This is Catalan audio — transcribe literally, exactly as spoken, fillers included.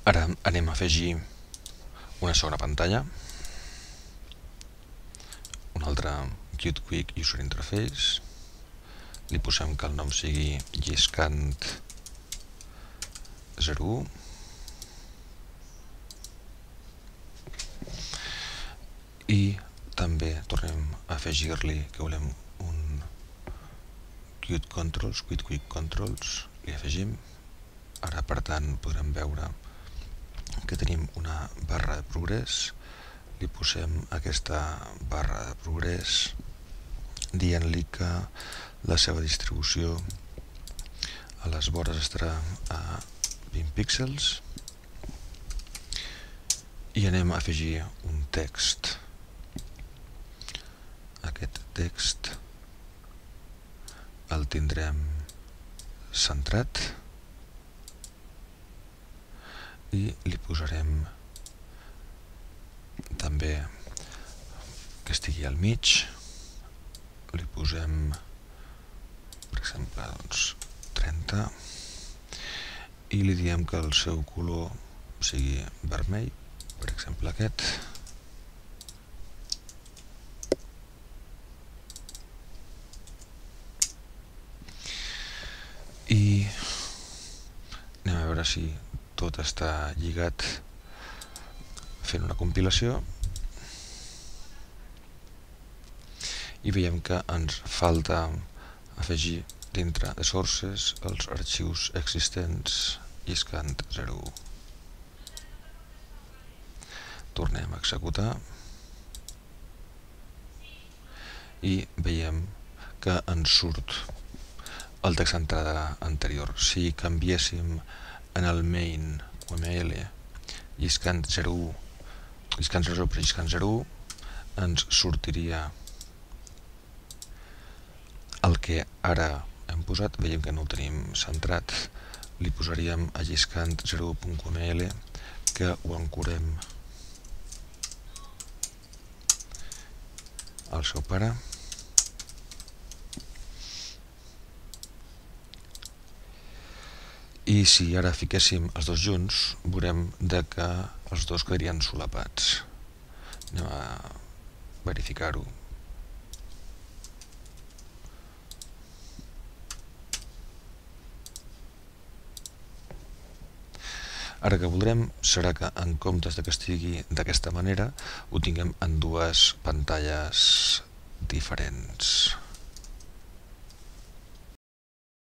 Ara anem a afegir una segona pantalla, un altre Qt Quick User Interface, li posem que el nom sigui Lliscant zero u i també tornem a afegir-li que volem un Qt Controls, Qt Quick Controls, li afegim. Ara, per tant, podrem veure que tenim una barra de progrés, li posem aquesta barra de progrés dient-li que la seva distribució a les vores estarà a vint píxels i anem a afegir un text. Aquest text el tindrem centrat i li posarem també que estigui al mig, li posem per exemple doncs, trenta i li diem que el seu color sigui vermell, per exemple aquest. I anem a veure si tot està lligat fent una compilació i veiem que ens falta afegir dintre de sources els arxius existents Lliscant zero u. Tornem a executar i veiem que ens surt el text d'entrada anterior. Si canviéssim en el main U M L Lliscant zero u, Lliscant zero u per Lliscant zero u, ens sortiria el que ara hem posat. Veiem que no ho tenim centrat, li posaríem a Lliscant zero u punt U M L que ho ancorem al seu pare. I si ara fiquéssim els dos junts, veurem que els dos quedarien solapats. Anem a verificar-ho. Ara que voldrem serà que en comptes que estigui d'aquesta manera ho tinguem en dues pantalles diferents.